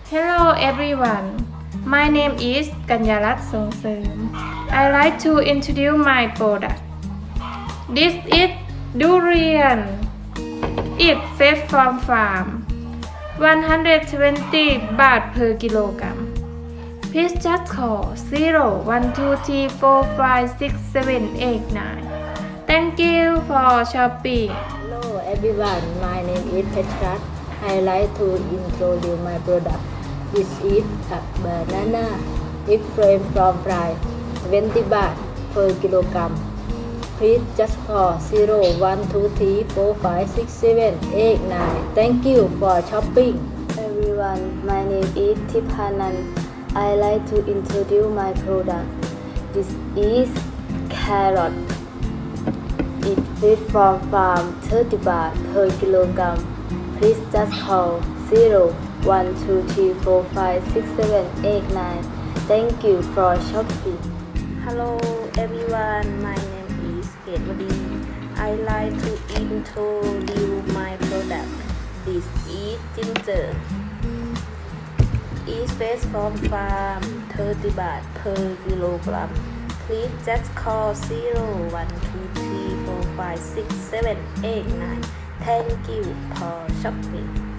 Hello everyone. My name is Kanyarat Songseum. I like to introduce my product. This is durian. It's fresh from farm. 120 baht per kilogram. Please just call 01234567889. Thank you for shopping. Hello everyone, my name is Petrat. I like to introduce my product. This is a banana. It's fresh from farm. 20 baht per kilogram. Please just call 01234567889. Thank you for shopping. Everyone, my name is Tipanan. I like to introduce my product. This is carrot. It's fresh from farm 30 baht per kilogram. Please just call 01234567889. Thank you for shopping. Hello everyone, my name is Edwadi. I like to introduce my product. This is ginger. It's fresh from farm 30 baht per kilogram. Please just call 01234567889. Thank you for shopping.